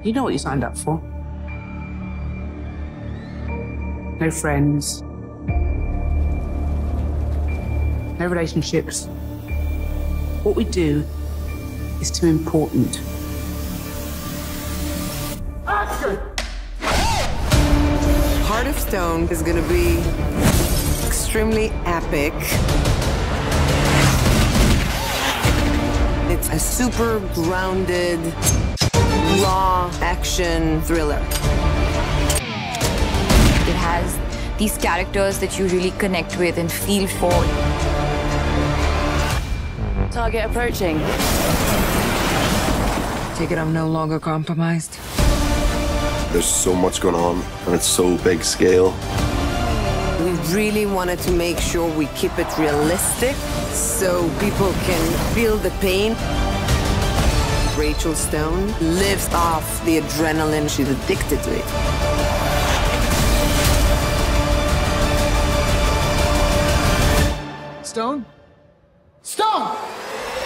You know what you signed up for. No friends. No relationships. What we do is too important. Action! Heart of Stone is gonna be extremely epic. It's a super grounded, raw action thriller. It has these characters that you really connect with and feel for. Target approaching. Take it I'm no longer compromised. There's so much going on, and it's so big scale. We really wanted to make sure we keep it realistic so people can feel the pain. Rachel Stone lives off the adrenaline. She's addicted to it. Stone? Stone!